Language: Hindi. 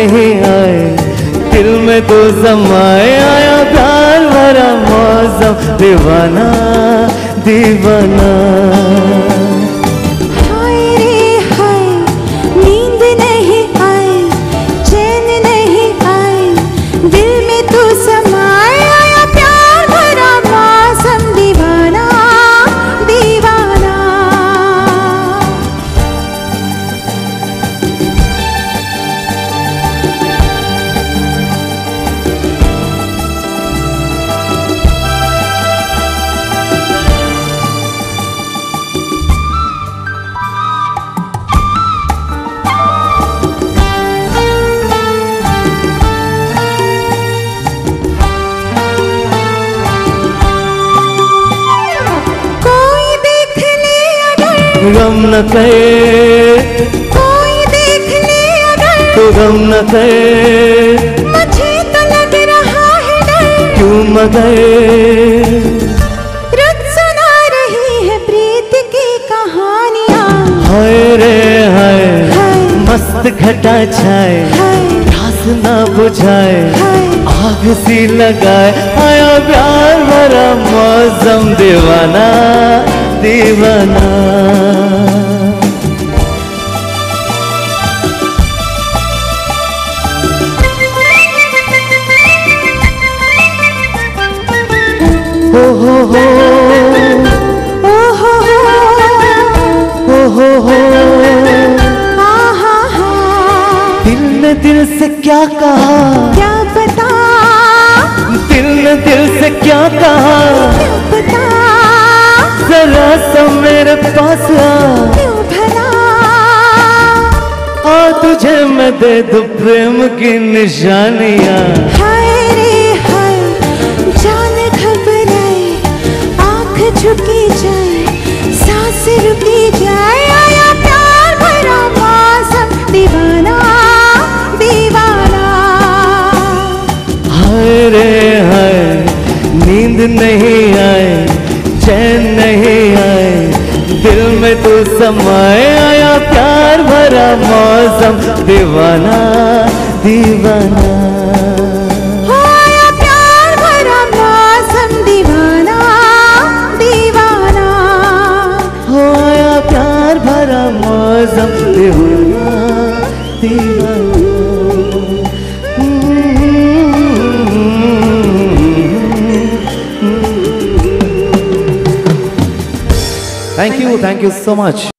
नहीं आए, दिल में तो समाए आया प्यार भरा मौसम, दीवाना दीवाना। हाय रे हाय, नींद नहीं आई, चैन नहीं आई, दिल में तो समाए आया प्यार भरा मौसम, दीवाना दीवाना। गम न करे, कोई देख ले अगर, तो गम न करे, मुझे तो लग रहा है डर, क्यों मगर रुत सुना रही है प्रीत की कहानियाँ। हाय रे हाय, हाय मस्त घटा छाए, हाय प्यास ना बुझाए, हाय, आग सी लगाए आया प्यार भरा मौसम, दीवाना दीवाना। हो हो हो ओ हो हो, आहा हा, दिल ने दिल से क्या कहा, क्या पता, दिल ने दिल से क्या कहा, क्या पता, जरा सा मेरे पास क्यों भला, आ तुझे मैं दे दूं प्रेम की निशानियाँ। हाय रे हाय, जान घबराए, आँख झुकी जाए, सांस रुकी जाए, आया प्यार भरा मौसम, दीवाना दीवाना। हाय रे हाय, नींद नहीं आए, चैन नहीं आए, दिल में तो समाए आया प्यार भरा मौसम, दीवाना दीवाना। हो आया प्यार भरा मौसम, दीवाना दीवाना। हो आया प्यार भरा मौसम, दीवाना दीवाना। Thank you so much.